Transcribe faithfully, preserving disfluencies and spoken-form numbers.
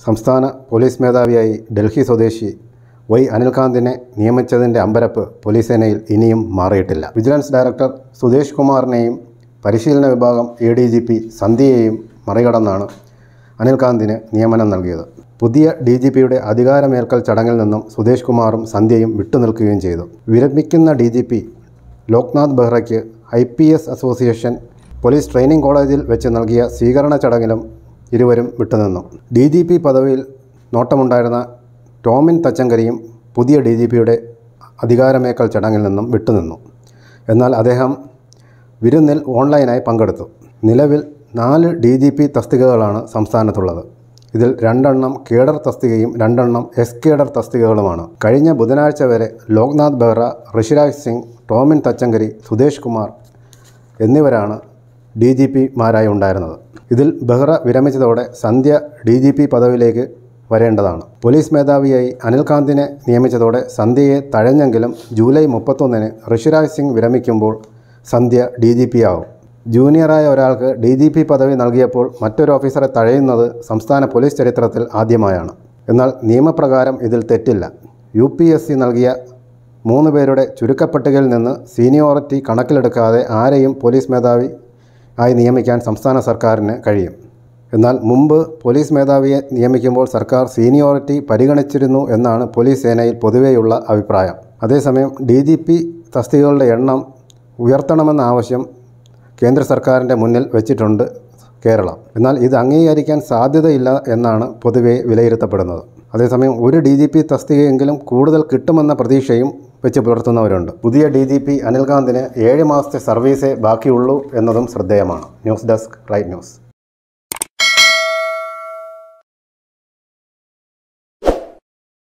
സംസ്ഥാന പോലീസ് മേധാവിയായി ഡൽഹി സ്വദേശി വൈ അനിൽകാന്തിനെ നിയമിച്ചതിൻ്റെ അമ്പരപ്പ് പോലീസ് സേനയിൽ ഇനിയും മാറിയിട്ടില്ല. വിജിലൻസ് ഡയറക്ടർ സുദേശ് കുമാറിനെയും പരിശീലന വിഭാഗം എ ഡി ജി പി സന്ധ്യയെയും മറികടന്നാണ് അനിൽകാന്തിന് നിയമനം നൽകിയത്. പുതിയ ഡി ജി പിയുടെ അധികാരമേൽക്കൽ ചടങ്ങിൽ നിന്നും സുദേശ് കുമാറും സന്ധ്യയും വിട്ടുനിൽക്കുകയും ചെയ്തു. വിരമിക്കുന്ന ഡി ജി പി ലോക്നാഥ് ബെഹ്റയ്ക്ക് I P S association police training കോളേജിൽ വെച്ച് നൽകിയ സ്വീകരണ ചടങ്ങിലും ഇരുവരും വിട്ടുനിന്നു. ഡി ജി പി പദവിയിൽ നോട്ടമുണ്ടായിരുന്ന ടോമിൻ തച്ചങ്കരിയും പുതിയ ഡി ജി പിയുടെ അധികാരമേൽക്കൽ ചടങ്ങിൽ നിന്നും വിട്ടുനിന്നു. എന്നാൽ അദ്ദേഹം വിരുന്നിൽ ഓൺലൈനായി പങ്കെടുത്തു. നിലവിൽ നാല് ഡി ജി പി തസ്തികകളാണ് സംസ്ഥാനത്തുള്ളത്. ഇതിൽ രണ്ടെണ്ണം കേഡർ തസ്തികയും രണ്ടെണ്ണം എസ് കേഡർ തസ്തികകളുമാണ്. കഴിഞ്ഞ ബുധനാഴ്ച വരെ ലോക്നാഥ് ബെഹ്റ, ഋഷിരാജ് സിംഗ്, ടോമിൻ തച്ചങ്കരി, സുദേശ് കുമാർ എന്നിവരാണ് ഡി ജി പിമാരായി ഉണ്ടായിരുന്നത്. ഇതിൽ ബെഹ്റ വിരമിച്ചതോടെ സന്ധ്യ ഡി ജി പി പദവിയിലേക്ക് വരേണ്ടതാണ്. പോലീസ് മേധാവിയായി അനിൽകാന്തിനെ നിയമിച്ചതോടെ സന്ധ്യയെ തഴഞ്ഞെങ്കിലും ജൂലൈ മുപ്പത്തൊന്നിന് ഋഷിരാജ് സിംഗ് വിരമിക്കുമ്പോൾ സന്ധ്യ ഡി ജി പി ആവും. ജൂനിയറായ ഒരാൾക്ക് ഡി ജി പി പദവി നൽകിയപ്പോൾ മറ്റൊരു ഓഫീസറെ തഴയുന്നത് സംസ്ഥാന പോലീസ് ചരിത്രത്തിൽ ആദ്യമായാണ്. എന്നാൽ നിയമപ്രകാരം ഇതിൽ തെറ്റില്ല. യു പി എസ് സി നൽകിയ മൂന്ന് പേരുടെ ചുരുക്കപ്പട്ടികയിൽ നിന്ന് സീനിയോറിറ്റി കണക്കിലെടുക്കാതെ ആരെയും പോലീസ് മേധാവി ആയി നിയമിക്കാൻ സംസ്ഥാന സർക്കാരിന് കഴിയും. എന്നാൽ മുമ്പ് പോലീസ് മേധാവിയെ നിയമിക്കുമ്പോൾ സർക്കാർ സീനിയോറിറ്റി പരിഗണിച്ചിരുന്നു എന്നാണ് പോലീസ് സേനയിൽ പൊതുവെയുള്ള അഭിപ്രായം. അതേസമയം ഡി ജി പി തസ്തികകളുടെ എണ്ണം ഉയർത്തണമെന്ന ആവശ്യം കേന്ദ്ര സർക്കാരിൻ്റെ മുന്നിൽ വെച്ചിട്ടുണ്ട് കേരളം. എന്നാൽ ഇത് അംഗീകരിക്കാൻ സാധ്യതയില്ല എന്നാണ് പൊതുവെ വിലയിരുത്തപ്പെടുന്നത്. അതേസമയം ഒരു ഡി ജി പി തസ്തികയെങ്കിലും കൂടുതൽ കിട്ടുമെന്ന പ്രതീക്ഷയും വെച്ച് പുലർത്തുന്നവരുണ്ട്. പുതിയ ഡി ജി പി അനിൽകാന്തിന് ഏഴ് മാസത്തെ സർവീസേ ബാക്കിയുള്ളൂ എന്നതും ശ്രദ്ധേയമാണ്. News desk right news.